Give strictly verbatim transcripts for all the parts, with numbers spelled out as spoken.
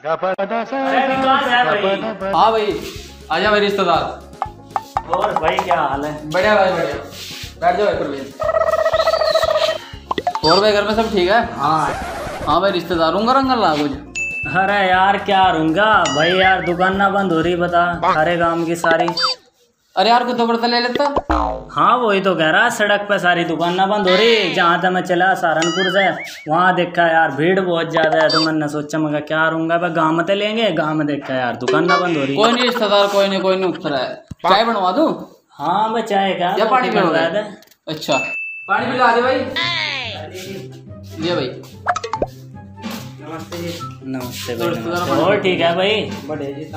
अरे विकास है भाई। हाँ भाई, आजा भाई रिश्तेदार। और भाई क्या हाल है? बढ़िया भाई बढ़िया, बैठ जाओ भाई परवेज। और भाई घर में सब ठीक है? हाँ हाँ भाई रिश्तेदार हूँ रंगल ला कुछ। अरे यार क्या रूंगा भाई, यार दुकान ना बंद हो रही बता, सारे काम की सारी। अरे यार कुछ तो बर्तन ले लेता। हाँ वही तो कह रहा, सड़क पे सारी दुकान ना बंद हो रही। जहाँ तक मैं चला सहारनपुर से, वहाँ देखा यार भीड़ बहुत ज्यादा है, तो मैंने सोचा मैं क्या रूंगा भाई, गाँव में तो लेंगे। गाँव में देखा यार दुकान ना बंद हो रही। कोई नहीं रिश्तेदार, कोई नहीं कोई नहीं उत्तर है। चाय बनवा दूँ? हाँ मैं चाय क्या या पानी बनवा दे। अच्छा पानी पिला दे भाई। लिया भाई। नमस्ते जी। नमस्ते तो भाई। और ठीक है भाई? बढ़िया जी।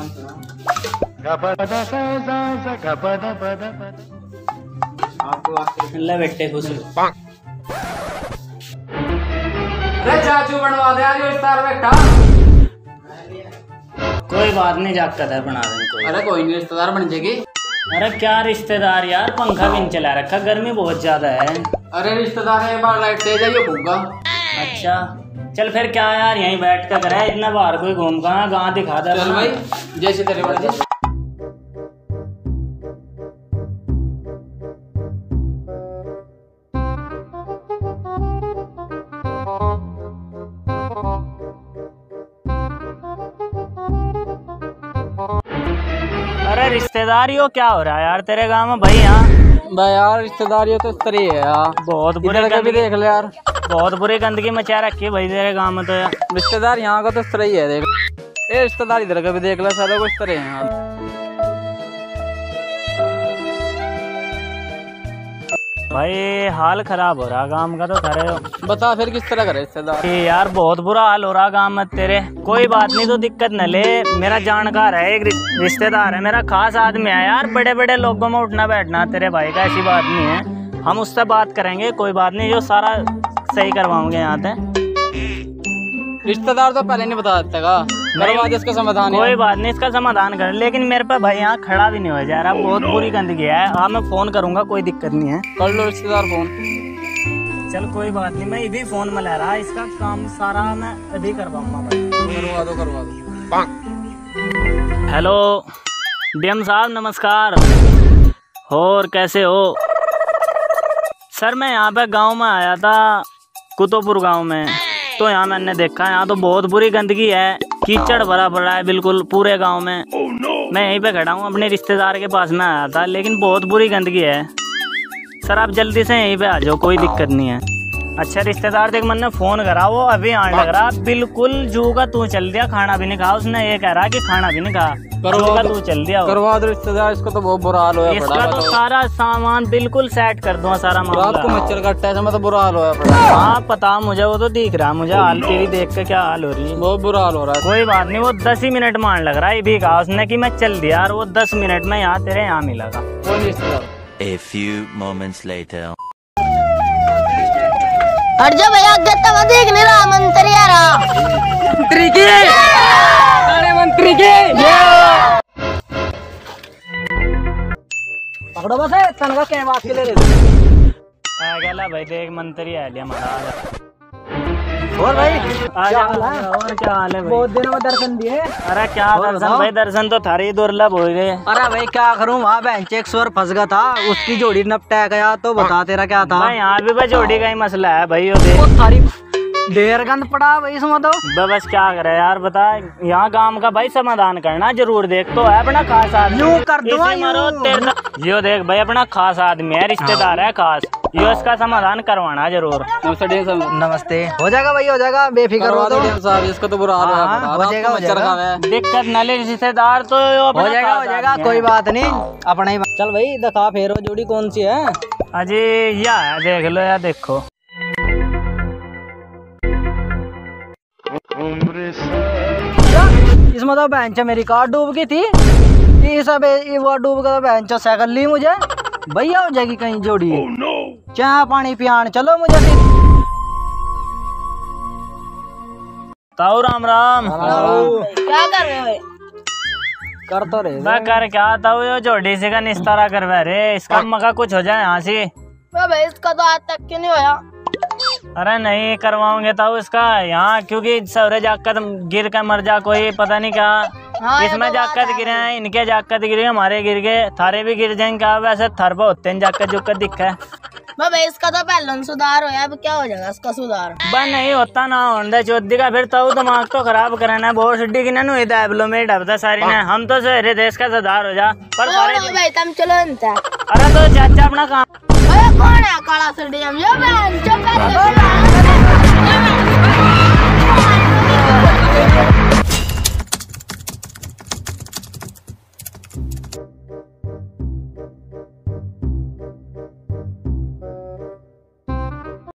ले बेटे खुश। अरे चाचू बनवा दे आज रिश्तेदार बैठा। कोई बात नहीं, जाकर है बना देंगे कोई। अरे कोई नहीं रिश्तेदार बन जाएगी। अरे क्या रिश्तेदार यार, पंखा भी नहीं चला रखा, गर्मी बहुत ज्यादा है। अरे रिश्तेदार है, बार लाइट तेज है ये भूखा। अच्छा चल फिर क्या यार, यहीं बैठ कर करे, इतना बाहर कोई घूम कहाँ, गाँव दिखा दे। चल भाई जैसे तेरे मर्जी। अरे रिश्तेदारियों क्या हो रहा है यार तेरे गाँव में भाई? यहाँ भाई यार रिश्तेदारियों तो इस तरह ही है यार, बहुत बुरे इधर का भी देख ले यार, बहुत बुरी गंदगी मचा रखी है भाई तेरे गाँव में तो यार। रिश्तेदार यहाँ का तो इस तरह ही है देख। ये रिश्तेदार इधर का भी देख ले, सारे कुछ तरह है यार। भाई हाल खराब हो रहा गांव का तो सारे। बता फिर किस तरह का रिश्तेदार? यार बहुत बुरा हाल हो रहा गांव में तेरे। कोई बात नहीं तो दिक्कत न ले, मेरा जानकार है, एक रिश्तेदार है मेरा, खास आदमी है यार। बड़े बड़े लोगों में उठना बैठना तेरे भाई का ऐसी बात नहीं है, हम उससे बात करेंगे, कोई बात नहीं, जो सारा सही करवाओगे यहाँ पे। रिश्तेदार तो पहले नहीं बता देता का, करवा दे इसका समाधान। कोई बात नहीं, इसका समाधान कर, लेकिन मेरे पे भाई यहाँ खड़ा भी नहीं हो जा रहा, बहुत बुरी गंदगी है। हाँ मैं फोन करूंगा, कोई दिक्कत नहीं है। कर लो रिश्तेदार फोन। चल कोई बात नहीं, मैं इभी फोन में ले रहा, इसका काम सारा मैं अभी करवाऊंगा भाई। करवा दो करवा दो। हेलो डीएम साहब नमस्कार, और कैसे हो? सर मैं यहाँ पे गांव में आया था, कुतुबपुर गांव में, तो यहाँ मैंने देखा यहाँ तो बहुत बुरी गंदगी है, कीचड़ भरा पड़ा है बिल्कुल पूरे गांव में। oh, no. मैं यहीं पे खड़ा हूँ, अपने रिश्तेदार के पास में आया था, लेकिन बहुत बुरी गंदगी है। सर आप जल्दी से यहीं पे आ जाओ, कोई दिक्कत नहीं है। अच्छा रिश्तेदार देख मैंने फोन करा, वो अभी आने लग रहा, बिल्कुल जू का तू चल दिया, खाना भी नहीं खा। उसने ये कह रहा कि खाना भी नहीं खा, करवा तू चल दिया। करवा दो रिश्तेदार, इसको तो बहुत बुरा हाल होया पड़ा। इसका तो सारा सामान बिल्कुल सेट कर दूंगा, सारा मामला। रात को मच्छर काटता है, तो बुरा हाल होया पड़ा। हाँ पता मुझे, वो तो दिख रहा है मुझे, हाल तेरी देख के क्या हाल हो रही है। बहुत बुरा हाल हो रहा है। कोई बात नहीं, वो दस ही मिनट मान लग रहा है, भी कहा उसने कि मैं चल दिया, और वो दस मिनट में यहाँ तेरे यहाँ मिलेगा। A few moments later. हट जा भैया, गत्ता देख नहीं रहा, मंत्री आ रहा। मंत्री की अरे मंत्री की पकड़ो बस, तनखा क्या बात के ले रहे आ गया भाई, देख मंत्री आ गया हमारा। और भाई आ जा, और क्या हाल है भाई? बहुत दिनों में दर्शन दिए। अरे क्या दर्शन भाई, दर्शन तो थारी दुर्लभ हो गए। अरे भाई क्या करूं, वहाँ बेंच एक स्वर फंस गया था, उसकी जोड़ी नपटा गया, तो बता तेरा क्या था? भाई यहाँ भी भाई जोड़ी का ही मसला है भाई, वो वो थारी ढेर गंद पड़ा भाई इसमें तो। बस क्या करे यार बता, यहाँ काम का भाई समाधान करना जरूर। देख तो है अपना खास आदमी, यूं कर दूंगा यो देख भाई अपना खास आदमी है, रिश्तेदार है खास, यो इसका समाधान करवाना जरूर। नमस्ते। हो जाएगा भाई, हो जाएगा, बेफिक्र हो दो साहब, इसको तो बुरा हाल हो जाएगा, हो जाएगा, दिक्कत न ले रिश्तेदार, तो हो जाएगा हो जाएगा, कोई बात नहीं, अपना ही। चल भाई दिखा फेरो, जोड़ी कौन सी है? अजय या देख लो या देखो, इसमें तो बेंच मेरी कार डूब गई थी, ये सब ये वो डूब गया, बेंच साइकिल ली मुझे भैया, हो जाएगी कहीं जोड़ी। oh, no. चाय पानी पियान चलो मुझे फिर। ताऊ राम राम। क्या कर रहे हो? कर तो रहे मैं कर क्या आता हूँ, यो जोड़ी से का निस्तारा करवा रे, इसका मका कुछ हो जाए यहाँ से। भाई इसका तो आज तक क्यों नहीं होया? अरे नहीं करवाओगे तो इसका यहाँ, क्योंकि सवरे जाकर गिर के मर जा कोई, पता नहीं क्या हाँ, इसमें जाकर गिरे हैं, इनके जाकर गिरे, हमारे गिर गए, थारे भी गिर जाएंगे क्या? वैसे थर पे होते हैं जाकर जुकर दिखा है। बाबा इसका तो पहले सुधार हो, अब क्या हो जाएगा इसका सुधार? बस नहीं होता ना होने चौथी का, फिर तो दिमाग तो खराब कराना है। बहुत सिड्डी की ना हुई डेवलपमेंट अब सारी ने, हम तो सारे देश का सुधार हो जा पर सारे। भाई तुम चलो इनसे। अरे तो चाचा अपना काम। अरे कौन है काला सिड्डी? हम जो बहन चुप